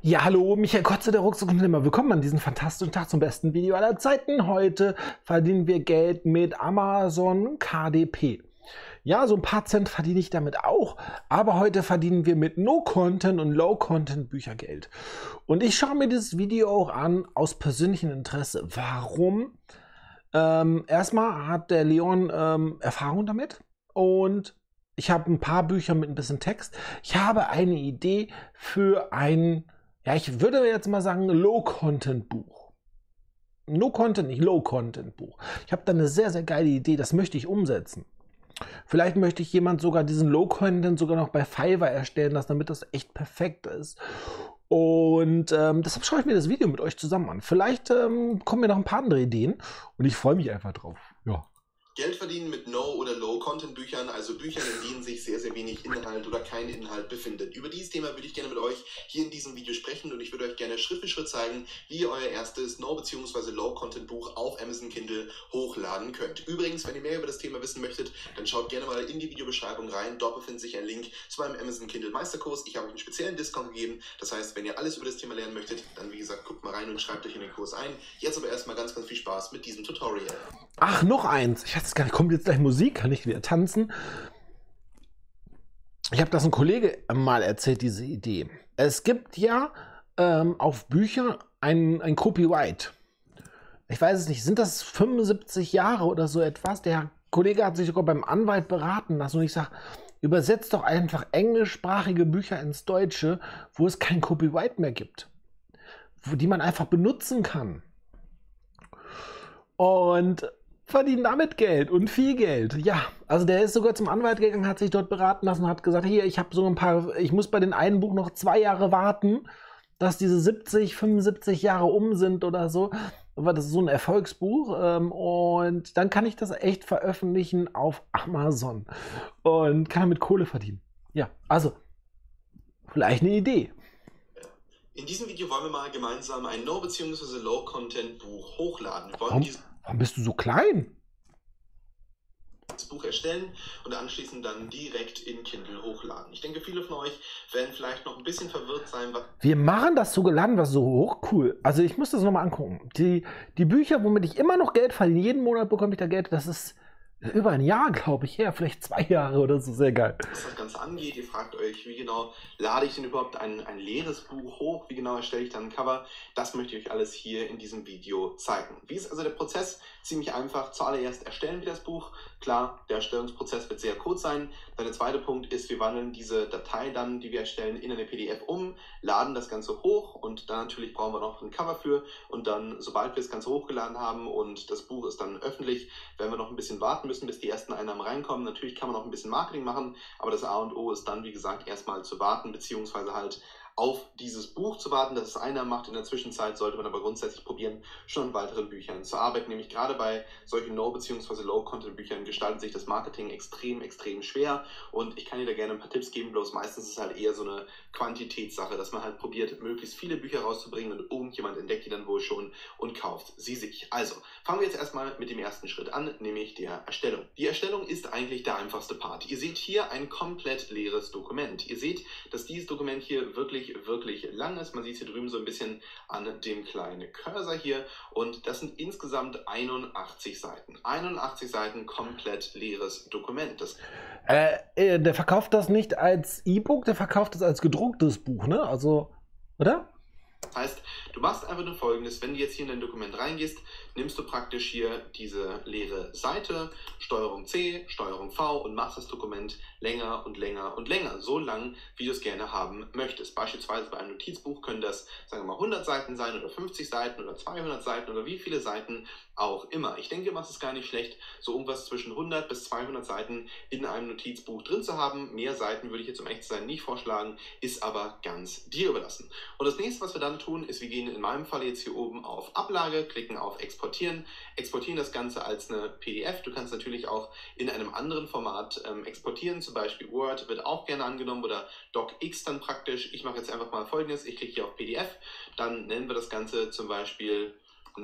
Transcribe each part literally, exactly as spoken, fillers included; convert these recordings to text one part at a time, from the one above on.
Ja, hallo, Michael Kotze, der Rucksack-Unternehmer. Willkommen an diesem fantastischen Tag zum besten Video aller Zeiten. Heute verdienen wir Geld mit Amazon K D P. Ja, so ein paar Cent verdiene ich damit auch, aber heute verdienen wir mit No-Content und Low-Content Bücher Geld. Und ich schaue mir dieses Video auch an aus persönlichem Interesse. Warum? Ähm, erstmal hat der Leon ähm, Erfahrung damit und ich habe ein paar Bücher mit ein bisschen Text. Ich habe eine Idee für ein, ja, ich würde jetzt mal sagen, Low-Content-Buch. No-Content, nicht Low-Content-Buch. Ich habe da eine sehr, sehr geile Idee, das möchte ich umsetzen. Vielleicht möchte ich jemand sogar diesen Low-Content sogar noch bei Fiverr erstellen lassen, damit das echt perfekt ist. Und ähm, deshalb schaue ich mir das Video mit euch zusammen an. Vielleicht ähm, kommen mir noch ein paar andere Ideen und ich freue mich einfach drauf. Ja. Geld verdienen mit No- oder Low-Content-Büchern, also Büchern, in denen sich sehr, sehr wenig Inhalt oder kein Inhalt befindet. Über dieses Thema würde ich gerne mit euch hier in diesem Video sprechen und ich würde euch gerne Schritt für Schritt zeigen, wie ihr euer erstes No- bzw. Low-Content-Buch auf Amazon Kindle hochladen könnt. Übrigens, wenn ihr mehr über das Thema wissen möchtet, dann schaut gerne mal in die Videobeschreibung rein. Dort befindet sich ein Link zu meinem Amazon Kindle Meisterkurs. Ich habe euch einen speziellen Discount gegeben. Das heißt, wenn ihr alles über das Thema lernen möchtet, dann wie gesagt, guckt mal rein und schreibt euch in den Kurs ein. Jetzt aber erstmal ganz, ganz viel Spaß mit diesem Tutorial. Ach, noch eins. Ich hatte es gar nicht. Kommt jetzt gleich Musik? Kann ich wieder tanzen? Ich habe das ein Kollege mal erzählt, diese Idee. Es gibt ja ähm, auf Bücher ein, ein Copyright. Ich weiß es nicht. Sind das fünfundsiebzig Jahre oder so etwas? Der Kollege hat sich sogar beim Anwalt beraten lassen. Und ich sage, übersetzt doch einfach englischsprachige Bücher ins Deutsche, wo es kein Copyright mehr gibt. Wo, die man einfach benutzen kann. Und verdienen damit Geld und viel Geld. Ja, also der ist sogar zum Anwalt gegangen, hat sich dort beraten lassen und hat gesagt, hier, ich habe so ein paar, ich muss bei den einen Buch noch zwei Jahre warten, dass diese siebzig, fünfundsiebzig Jahre um sind oder so. Aber das ist so ein Erfolgsbuch ähm, und dann kann ich das echt veröffentlichen auf Amazon und kann damit Kohle verdienen. Ja, also vielleicht eine Idee. In diesem Video wollen wir mal gemeinsam ein No- bzw. Low-Content-Buch hochladen. Wir wollen Warum, dieses warum bist du so klein? Buch erstellen und anschließend dann direkt in Kindle hochladen. Ich denke, viele von euch werden vielleicht noch ein bisschen verwirrt sein. Was Wir machen das so geladen, was so hoch cool. Also ich muss das nochmal angucken. Die, die Bücher, womit ich immer noch Geld verdiene, jeden Monat bekomme ich da Geld, das ist über ein Jahr, glaube ich, her, vielleicht zwei Jahre oder so, sehr geil. Was das Ganze angeht, ihr fragt euch, wie genau lade ich denn überhaupt ein, ein leeres Buch hoch, wie genau erstelle ich dann ein Cover, das möchte ich euch alles hier in diesem Video zeigen. Wie ist also der Prozess? Ziemlich einfach, zuallererst erstellen wir das Buch. Klar, der Erstellungsprozess wird sehr kurz sein. Dann der zweite Punkt ist, wir wandeln diese Datei dann, die wir erstellen, in eine P D F um, laden das Ganze hoch und dann natürlich brauchen wir noch ein Cover für und dann, sobald wir das Ganze hochgeladen haben und das Buch ist dann öffentlich, werden wir noch ein bisschen warten müssen, bis die ersten Einnahmen reinkommen. Natürlich kann man noch ein bisschen Marketing machen, aber das A und O ist dann, wie gesagt, erstmal zu warten, beziehungsweise halt auf dieses Buch zu warten, dass es Einnahmen macht. In der Zwischenzeit sollte man aber grundsätzlich probieren, schon an weiteren Büchern zu arbeiten. Nämlich gerade bei solchen No- bzw. Low-Content-Büchern gestaltet sich das Marketing extrem, extrem schwer. Und ich kann dir da gerne ein paar Tipps geben, bloß meistens ist es halt eher so eine Quantitätssache, dass man halt probiert, möglichst viele Bücher rauszubringen und irgendjemand entdeckt die dann wohl schon und kauft sie sich. Also, fangen wir jetzt erstmal mit dem ersten Schritt an, nämlich der Erstellung. Die Erstellung ist eigentlich der einfachste Part. Ihr seht hier ein komplett leeres Dokument. Ihr seht, dass dieses Dokument hier wirklich wirklich lang ist. Man sieht es hier drüben so ein bisschen an dem kleinen Cursor hier und das sind insgesamt einundachtzig Seiten. einundachtzig Seiten komplett leeres Dokument. Das Äh, äh, der verkauft das nicht als E-Book, der verkauft das als gedrucktes Buch, ne? Also, oder? Das heißt, du machst einfach nur Folgendes, wenn du jetzt hier in dein Dokument reingehst, nimmst du praktisch hier diese leere Seite, Steuerung C, Steuerung V und machst das Dokument länger und länger und länger, so lang, wie du es gerne haben möchtest. Beispielsweise bei einem Notizbuch können das, sagen wir mal, hundert Seiten sein oder fünfzig Seiten oder zweihundert Seiten oder wie viele Seiten auch immer. Ich denke, es ist gar nicht schlecht, so irgendwas zwischen hundert bis zweihundert Seiten in einem Notizbuch drin zu haben. Mehr Seiten würde ich jetzt um echt zu sein nicht vorschlagen, ist aber ganz dir überlassen. Und das nächste, was wir dann tun, ist, wir gehen in meinem Fall jetzt hier oben auf Ablage, klicken auf Exportieren, exportieren das Ganze als eine P D F. Du kannst natürlich auch in einem anderen Format ähm, exportieren, zum Beispiel Word wird auch gerne angenommen oder DocX dann praktisch. Ich mache jetzt einfach mal Folgendes, ich klicke hier auf P D F, dann nennen wir das Ganze zum Beispiel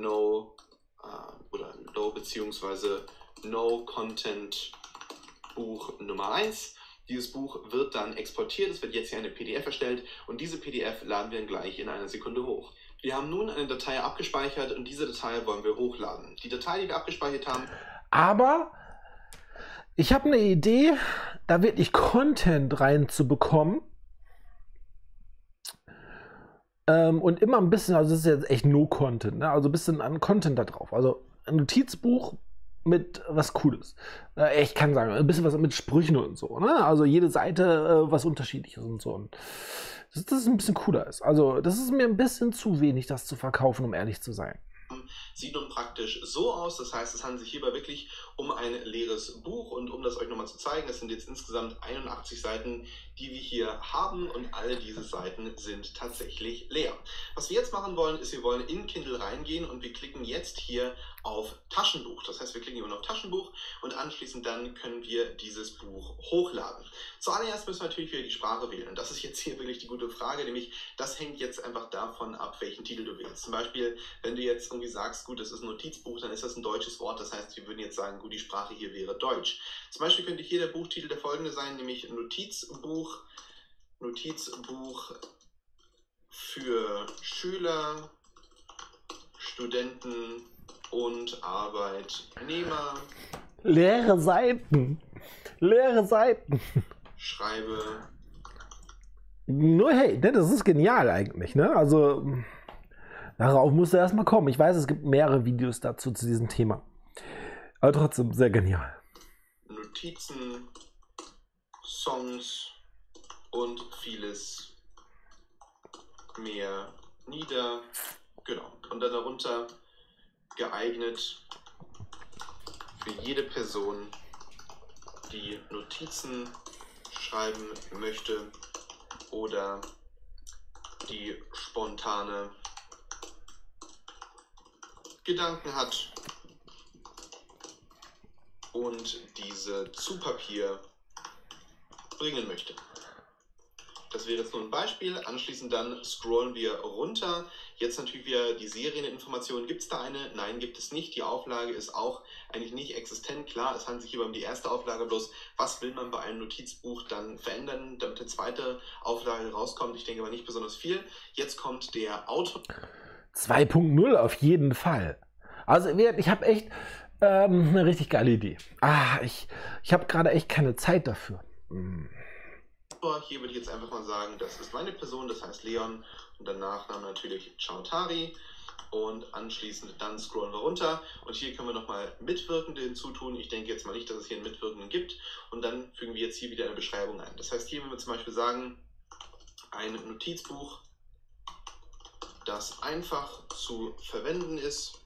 No äh, oder Low bzw. No Content Buch Nummer eins. Dieses Buch wird dann exportiert, es wird jetzt hier eine P D F erstellt und diese P D F laden wir gleich in einer Sekunde hoch. Wir haben nun eine Datei abgespeichert und diese Datei wollen wir hochladen. Die Datei, die wir abgespeichert haben... Aber ich habe eine Idee, da wirklich Content reinzubekommen. Ähm, und immer ein bisschen, also das ist jetzt echt No-Content, ne? Also ein bisschen an Content da drauf. Also ein Notizbuch mit was Cooles. Äh, ich kann sagen, ein bisschen was mit Sprüchen und so, ne? Also jede Seite äh, was Unterschiedliches und so. Und dass das ein bisschen cooler ist. Also das ist mir ein bisschen zu wenig, das zu verkaufen, um ehrlich zu sein. Sieht nun praktisch so aus, das heißt, es handelt sich hierbei wirklich um ein leeres Buch und um das euch nochmal zu zeigen, das sind jetzt insgesamt einundachtzig Seiten, die wir hier haben und alle diese Seiten sind tatsächlich leer. Was wir jetzt machen wollen, ist, wir wollen in Kindle reingehen und wir klicken jetzt hier auf Taschenbuch. Das heißt, wir klicken immer auf Taschenbuch und anschließend dann können wir dieses Buch hochladen. Zuallererst müssen wir natürlich wieder die Sprache wählen und das ist jetzt hier wirklich die gute Frage, nämlich das hängt jetzt einfach davon ab, welchen Titel du wählst. Zum Beispiel, wenn du jetzt irgendwie sagst, gut, das ist ein Notizbuch, dann ist das ein deutsches Wort, das heißt, wir würden jetzt sagen, gut, die Sprache hier wäre Deutsch. Zum Beispiel könnte hier der Buchtitel der folgende sein, nämlich Notizbuch, Notizbuch für Schüler, Studenten und Arbeitnehmer. Leere Seiten. Leere Seiten. Schreibe. Nur hey, ne, das ist genial eigentlich, ne? Also darauf musst du erstmal kommen. Ich weiß, es gibt mehrere Videos dazu zu diesem Thema. Aber trotzdem sehr genial. Notizen, Songs und vieles mehr nieder. Genau. Und dann darunter geeignet für jede Person, die Notizen schreiben möchte oder die spontane Gedanken hat und diese zu Papier bringen möchte. Das wäre jetzt nur ein Beispiel. Anschließend dann scrollen wir runter. Jetzt natürlich wieder die Serieninformationen. Gibt es da eine? Nein, gibt es nicht. Die Auflage ist auch eigentlich nicht existent. Klar, es handelt sich hier um die erste Auflage. Bloß, was will man bei einem Notizbuch dann verändern, damit eine zweite Auflage rauskommt? Ich denke aber nicht besonders viel. Jetzt kommt der Autor. zwei Punkt null auf jeden Fall. Also ich habe echt ähm, eine richtig geile Idee. Ah, ich, ich habe gerade echt keine Zeit dafür. Hm. Hier würde ich jetzt einfach mal sagen, das ist meine Person, das heißt Leon und dann Nachname natürlich Chautari und anschließend dann scrollen wir runter und hier können wir nochmal Mitwirkende hinzutun. Ich denke jetzt mal nicht, dass es hier einen Mitwirkenden gibt und dann fügen wir jetzt hier wieder eine Beschreibung ein. Das heißt, hier wenn wir zum Beispiel sagen, ein Notizbuch, das einfach zu verwenden ist,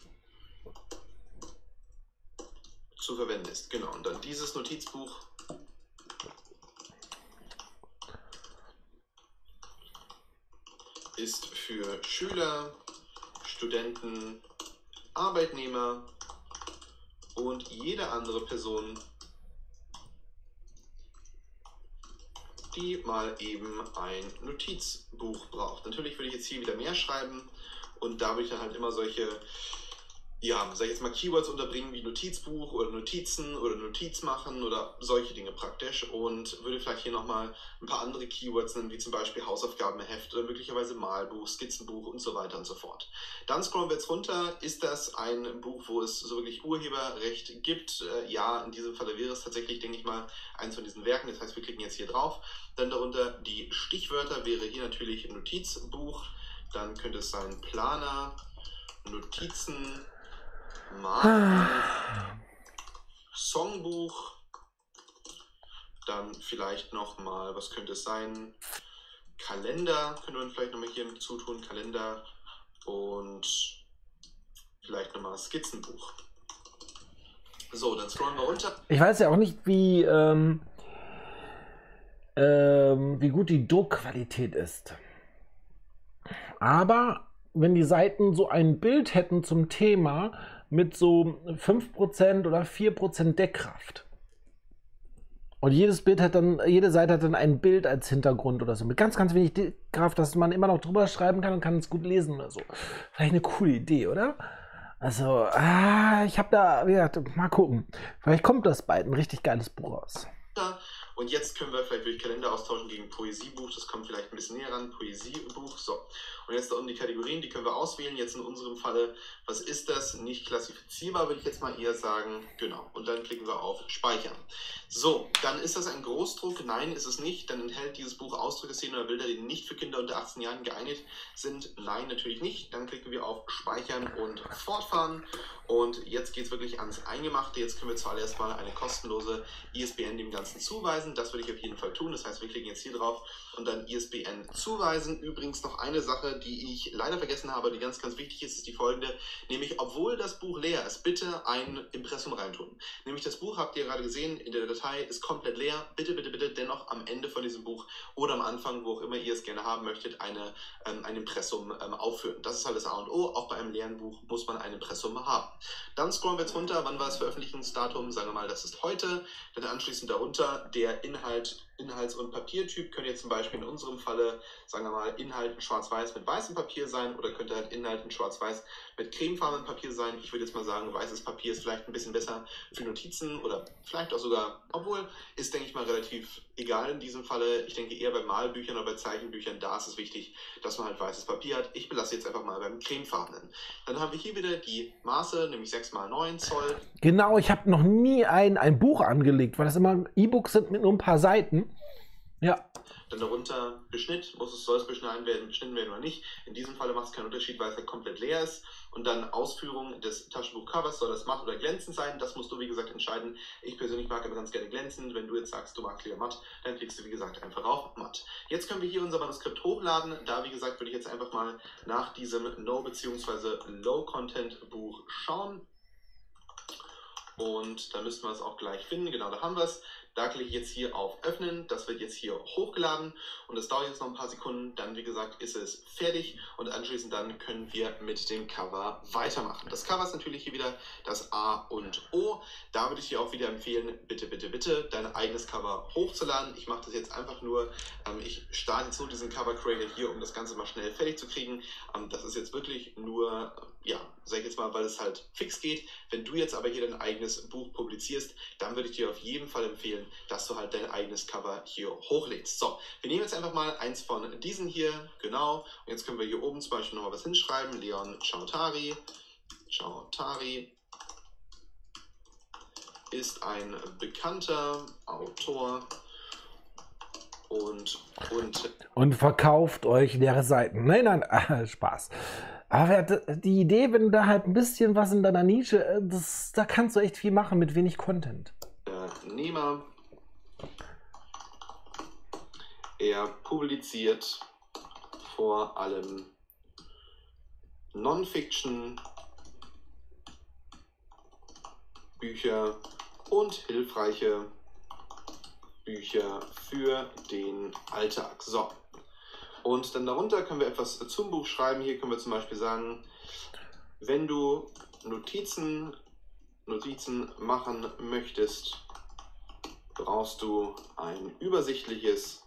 zu verwenden ist, genau, und dann dieses Notizbuch ist für Schüler, Studenten, Arbeitnehmer und jede andere Person, die mal eben ein Notizbuch braucht. Natürlich würde ich jetzt hier wieder mehr schreiben und da würde ich dann halt immer solche, ja, sag ich jetzt mal Keywords unterbringen wie Notizbuch oder Notizen oder Notiz machen oder solche Dinge praktisch und würde vielleicht hier nochmal ein paar andere Keywords nennen, wie zum Beispiel Hausaufgabenheft oder möglicherweise Malbuch, Skizzenbuch und so weiter und so fort. Dann scrollen wir jetzt runter. Ist das ein Buch, wo es so wirklich Urheberrecht gibt? Äh, ja, in diesem Falle wäre es tatsächlich, denke ich mal, eins von diesen Werken. Das heißt, wir klicken jetzt hier drauf. Dann darunter die Stichwörter wäre hier natürlich Notizbuch. Dann könnte es sein Planer, Notizen, Marken, Songbuch, dann vielleicht nochmal, was könnte es sein, Kalender, könnte man vielleicht nochmal hier hinzutun, Kalender und vielleicht nochmal Skizzenbuch. So, dann scrollen wir runter. Ich weiß ja auch nicht, wie, ähm, ähm, wie gut die Druckqualität ist. Aber wenn die Seiten so ein Bild hätten zum Thema mit so fünf Prozent oder vier Prozent Deckkraft. Und jedes Bild hat dann, jede Seite hat dann ein Bild als Hintergrund oder so. Mit ganz, ganz wenig Deckkraft, dass man immer noch drüber schreiben kann und kann es gut lesen oder so. Vielleicht eine coole Idee, oder? Also, ah, ich habe da, ja, mal gucken. Vielleicht kommt das bald ein richtig geiles Buch raus. Und jetzt können wir vielleicht durch Kalender austauschen gegen Poesiebuch. Das kommt vielleicht ein bisschen näher ran. Poesiebuch. So. Und jetzt da unten die Kategorien, die können wir auswählen. Jetzt in unserem Falle, was ist das? Nicht klassifizierbar, würde ich jetzt mal eher sagen. Genau. Und dann klicken wir auf Speichern. So, dann ist das ein Großdruck. Nein, ist es nicht. Dann enthält dieses Buch Ausdrücke, Szenen oder Bilder, die nicht für Kinder unter achtzehn Jahren geeignet sind. Nein, natürlich nicht. Dann klicken wir auf Speichern und fortfahren. Und jetzt geht es wirklich ans Eingemachte. Jetzt können wir zuallererst mal eine kostenlose I S B N dem Ganzen zuweisen. Das würde ich auf jeden Fall tun. Das heißt, wir klicken jetzt hier drauf und dann I S B N zuweisen. Übrigens noch eine Sache, die ich leider vergessen habe, die ganz, ganz wichtig ist, ist die folgende. Nämlich, obwohl das Buch leer ist, bitte ein Impressum reintun. Nämlich das Buch, habt ihr gerade gesehen, in der Datei ist komplett leer. Bitte, bitte, bitte dennoch am Ende von diesem Buch oder am Anfang, wo auch immer ihr es gerne haben möchtet, eine, ähm, ein Impressum ähm, aufführen. Das ist halt das A und O. Auch bei einem leeren Buch muss man ein Impressum haben. Dann scrollen wir jetzt runter. Wann war das Veröffentlichungsdatum? Sagen wir mal, das ist heute. Dann anschließend darunter der Inhalt, Inhalts- und Papiertyp. Könnte jetzt zum Beispiel in unserem Falle, sagen wir mal, Inhalt in schwarz-weiß mit weißem Papier sein oder könnte halt Inhalt in schwarz-weiß mit cremefarbenem Papier sein. Ich würde jetzt mal sagen, weißes Papier ist vielleicht ein bisschen besser für Notizen oder vielleicht auch sogar, obwohl, ist, denke ich mal, relativ egal in diesem Falle. Ich denke eher bei Malbüchern oder bei Zeichenbüchern, da ist es wichtig, dass man halt weißes Papier hat. Ich belasse jetzt einfach mal beim cremefarbenen. Dann haben wir hier wieder die Maße, nämlich sechs mal neun Zoll. Genau, ich habe noch nie ein, ein Buch angelegt, weil das immer E-Books sind mit nur ein paar Seiten. Ja. Dann darunter Beschnitt, muss es, soll es beschneiden werden, beschnitten werden oder nicht. In diesem Falle macht es keinen Unterschied, weil es halt komplett leer ist. Und dann Ausführung des Taschenbuchcovers, soll das matt oder glänzend sein. Das musst du, wie gesagt, entscheiden. Ich persönlich mag aber ganz gerne glänzend. Wenn du jetzt sagst, du magst lieber matt, dann klickst du, wie gesagt, einfach auf matt. Jetzt können wir hier unser Manuskript hochladen. Da, wie gesagt, würde ich jetzt einfach mal nach diesem No- bzw. Low-Content-Buch schauen. Und da müssten wir es auch gleich finden. Genau, da haben wir es. Da klicke ich jetzt hier auf Öffnen. Das wird jetzt hier hochgeladen. Und das dauert jetzt noch ein paar Sekunden. Dann, wie gesagt, ist es fertig. Und anschließend dann können wir mit dem Cover weitermachen. Das Cover ist natürlich hier wieder das A und O. Da würde ich dir auch wieder empfehlen, bitte, bitte, bitte, dein eigenes Cover hochzuladen. Ich mache das jetzt einfach nur. Ähm, ich starte jetzt nur diesen Cover Creator hier, um das Ganze mal schnell fertig zu kriegen. Ähm, das ist jetzt wirklich nur, ja, sag ich jetzt mal, weil es halt fix geht. Wenn du jetzt aber hier dein eigenes Buch publizierst, dann würde ich dir auf jeden Fall empfehlen, dass du halt dein eigenes Cover hier hochlädst. So, wir nehmen jetzt einfach mal eins von diesen hier, genau. Und jetzt können wir hier oben zum Beispiel nochmal was hinschreiben. Leon Chautari. Chautari ist ein bekannter Autor und, und... Und verkauft euch leere Seiten. Nein, nein, äh, Spaß. Aber die Idee, wenn du da halt ein bisschen was in deiner Nische, das, da kannst du echt viel machen mit wenig Content. Nehmer. Er publiziert vor allem Non-Fiction, Bücher und hilfreiche Bücher für den Alltag. So. Und dann darunter können wir etwas zum Buch schreiben. Hier können wir zum Beispiel sagen, wenn du Notizen, Notizen machen möchtest, brauchst du ein übersichtliches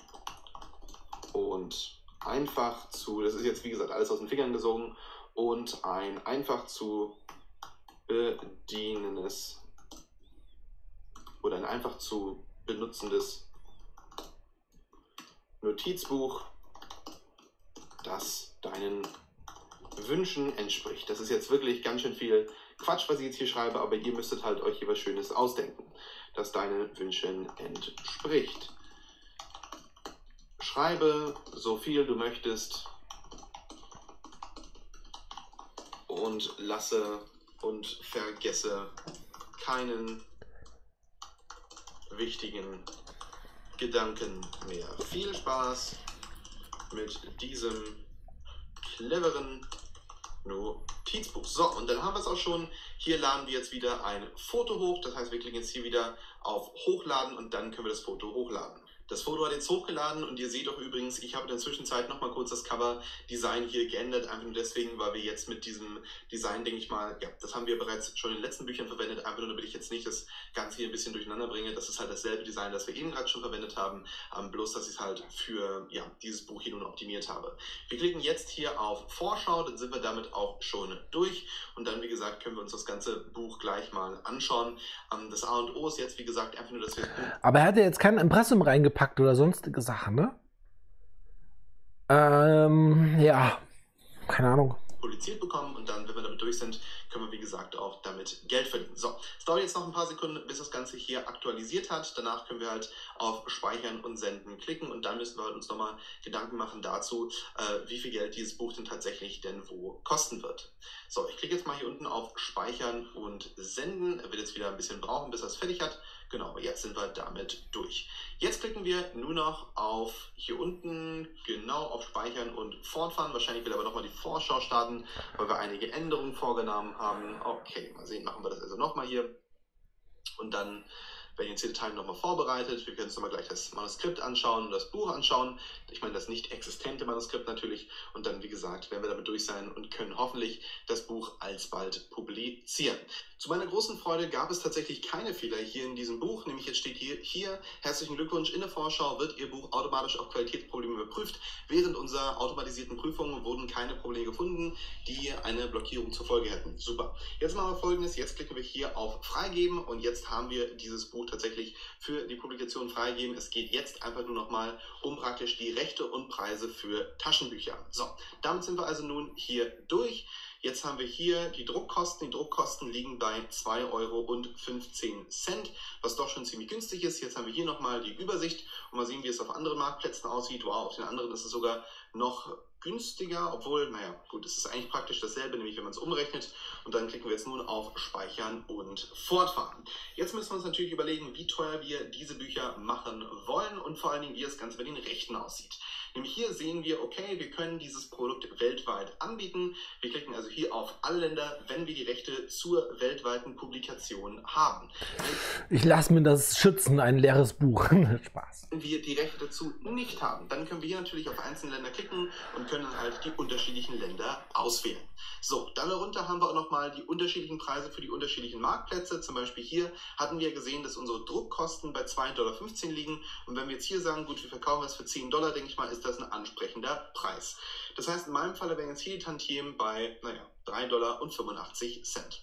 und einfach zu, das ist jetzt wie gesagt alles aus den Fingern gesogen, und ein einfach zu bedienendes oder ein einfach zu benutzendes Notizbuch, das deinen Wünschen entspricht. Das ist jetzt wirklich ganz schön viel Quatsch, was ich jetzt hier schreibe, aber ihr müsstet halt euch hier was Schönes ausdenken, das deinen Wünschen entspricht. Schreibe so viel du möchtest und lasse und vergesse keinen wichtigen Gedanken mehr. Viel Spaß mit diesem cleveren Notizbuch. So, und dann haben wir es auch schon. Hier laden wir jetzt wieder ein Foto hoch. Das heißt, wir klicken jetzt hier wieder auf Hochladen und dann können wir das Foto hochladen. Das Foto hat jetzt hochgeladen und ihr seht auch übrigens, ich habe in der Zwischenzeit nochmal kurz das Cover-Design hier geändert, einfach nur deswegen, weil wir jetzt mit diesem Design, denke ich mal, ja, das haben wir bereits schon in den letzten Büchern verwendet, einfach nur damit ich jetzt nicht das Ganze hier ein bisschen durcheinander bringe. Das ist halt dasselbe Design, das wir eben gerade schon verwendet haben, ähm, bloß dass ich es halt für ja, dieses Buch hier nun optimiert habe. Wir klicken jetzt hier auf Vorschau, dann sind wir damit auch schon durch und dann, wie gesagt, können wir uns das ganze Buch gleich mal anschauen. Ähm, das A und O ist jetzt, wie gesagt, einfach nur, dass wir das Buch... Aber er hat ja jetzt kein Impressum reingepackt oder sonstige Sachen, ne? Ähm, ja, keine Ahnung. Publiziert bekommen und dann, wenn wir damit durch sind, können wir, wie gesagt, auch damit Geld verdienen. So, es dauert jetzt noch ein paar Sekunden, bis das Ganze hier aktualisiert hat. Danach können wir halt auf Speichern und Senden klicken und dann müssen wir uns nochmal Gedanken machen dazu, äh, wie viel Geld dieses Buch denn tatsächlich denn wo kosten wird. So, ich klicke jetzt mal hier unten auf Speichern und Senden. Er wird jetzt wieder ein bisschen brauchen, bis er es fertig hat. Genau, aber jetzt sind wir damit durch. Jetzt klicken wir nur noch auf hier unten, genau auf Speichern und Fortfahren. Wahrscheinlich will aber nochmal die Vorschau starten, weil wir einige Änderungen vorgenommen haben. Okay, mal sehen, machen wir das also nochmal hier. Und dann werden jetzt die Dateien nochmal vorbereitet. Wir können uns nochmal gleich das Manuskript anschauen und das Buch anschauen. Ich meine das nicht existente Manuskript natürlich. Und dann, wie gesagt, werden wir damit durch sein und können hoffentlich das Buch alsbald publizieren. Zu meiner großen Freude gab es tatsächlich keine Fehler hier in diesem Buch. Nämlich jetzt steht hier, hier, herzlichen Glückwunsch, in der Vorschau wird Ihr Buch automatisch auf Qualitätsprobleme überprüft. Während unserer automatisierten Prüfungen wurden keine Probleme gefunden, die eine Blockierung zur Folge hätten. Super. Jetzt machen wir Folgendes. Jetzt klicken wir hier auf Freigeben und jetzt haben wir dieses Buch tatsächlich für die Publikation freigeben. Es geht jetzt einfach nur noch mal um praktisch die Rechte und Preise für Taschenbücher. So, damit sind wir also nun hier durch. Jetzt haben wir hier die Druckkosten. Die Druckkosten liegen bei zwei Euro fünfzehn, was doch schon ziemlich günstig ist. Jetzt haben wir hier nochmal die Übersicht und mal sehen, wie es auf anderen Marktplätzen aussieht. Wow, auf den anderen ist es sogar noch günstiger, obwohl, naja, gut, es ist eigentlich praktisch dasselbe, nämlich wenn man es umrechnet. Und dann klicken wir jetzt nun auf Speichern und Fortfahren. Jetzt müssen wir uns natürlich überlegen, wie teuer wir diese Bücher machen wollen und vor allen Dingen, wie das Ganze bei den Rechten aussieht. Nämlich hier sehen wir, okay, wir können dieses Produkt weltweit anbieten. Wir klicken also hier auf alle Länder, wenn wir die Rechte zur weltweiten Publikation haben. Ich lasse mir das schützen, ein leeres Buch. Spaß. Wenn wir die Rechte dazu nicht haben, dann können wir hier natürlich auf einzelne Länder klicken und können dann halt die unterschiedlichen Länder auswählen. So, dann darunter haben wir auch nochmal die unterschiedlichen Preise für die unterschiedlichen Marktplätze. Zum Beispiel hier hatten wir gesehen, dass unsere Druckkosten bei zwei Dollar fünfzehn liegen. Und wenn wir jetzt hier sagen, gut, wir verkaufen es für zehn Dollar, denke ich mal, ist das ein ansprechender Preis. Das heißt, in meinem Falle wären jetzt hier die Tantiemen bei, naja, drei Dollar fünfundachtzig.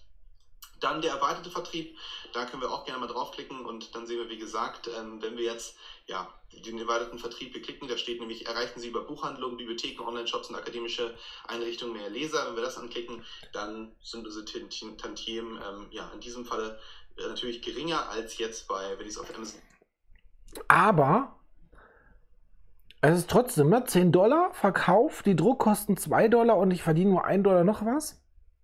Dann der erweiterte Vertrieb, da können wir auch gerne mal draufklicken und dann sehen wir, wie gesagt, ähm, wenn wir jetzt ja, den erweiterten Vertrieb beklicken, da steht nämlich, erreichen Sie über Buchhandlungen, Bibliotheken, Online-Shops und akademische Einrichtungen mehr Leser. Wenn wir das anklicken, dann sind unsere Tantiemen ähm, ja, in diesem Falle äh, natürlich geringer als jetzt bei, wenn ich es auf Amazon. Aber es ist trotzdem, ne? zehn Dollar Verkauf, die Druckkosten zwei Dollar und ich verdiene nur ein Dollar noch was.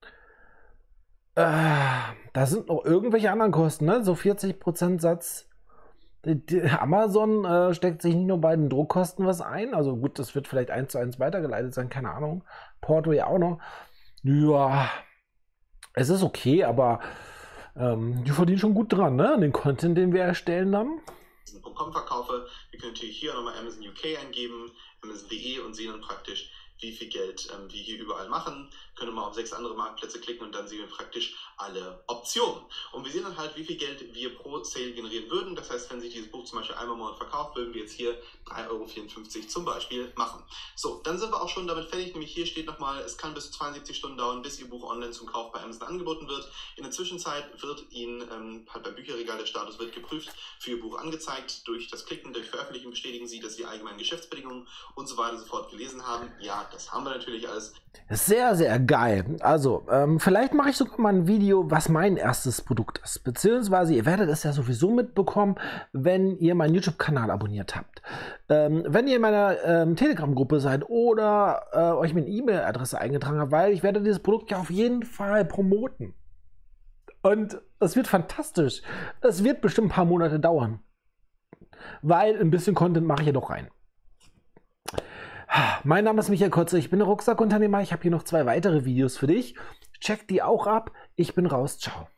Äh, da sind noch irgendwelche anderen Kosten, ne? So vierzig Prozent Satz. Die, die Amazon äh, steckt sich nicht nur bei den Druckkosten was ein. Also gut, das wird vielleicht eins zu eins weitergeleitet sein, keine Ahnung. Porto ja auch noch. Ja, es ist okay, aber ähm, die verdienen schon gut dran, ne? An den Content, den wir erstellen dann. .com verkaufe. Wir können natürlich hier nochmal Amazon U K eingeben, Amazon punkt de und sehen dann praktisch, wie viel Geld ähm, wir hier überall machen. Können wir mal auf sechs andere Marktplätze klicken und dann sehen wir praktisch alle Optionen. Und wir sehen dann halt, wie viel Geld wir pro Sale generieren würden. Das heißt, wenn sich dieses Buch zum Beispiel einmal im Monat verkauft, würden wir jetzt hier drei Euro vierundfünfzig zum Beispiel machen. So, dann sind wir auch schon damit fertig. Nämlich hier steht nochmal, es kann bis zu zweiundsiebzig Stunden dauern, bis Ihr Buch online zum Kauf bei Amazon angeboten wird. In der Zwischenzeit wird Ihnen ähm, halt beim Bücherregal der Status wird geprüft, für Ihr Buch angezeigt. Durch das Klicken, durch Veröffentlichen bestätigen Sie, dass Sie allgemeine Geschäftsbedingungen und so weiter sofort gelesen haben. Ja, das haben wir natürlich alles. Sehr, sehr geil. Also, ähm, vielleicht mache ich sogar mal ein Video, was mein erstes Produkt ist. Beziehungsweise, ihr werdet es ja sowieso mitbekommen, wenn ihr meinen YouTube-Kanal abonniert habt. Ähm, wenn ihr in meiner ähm, Telegram-Gruppe seid oder äh, euch mit E-Mail-Adresse eingetragen habt, weil ich werde dieses Produkt ja auf jeden Fall promoten. Und es wird fantastisch. Es wird bestimmt ein paar Monate dauern. Weil ein bisschen Content mache ich ja doch rein. Mein Name ist Michael Kotze, ich bin Rucksackunternehmer. Ich habe hier noch zwei weitere Videos für dich. Check die auch ab. Ich bin raus. Ciao.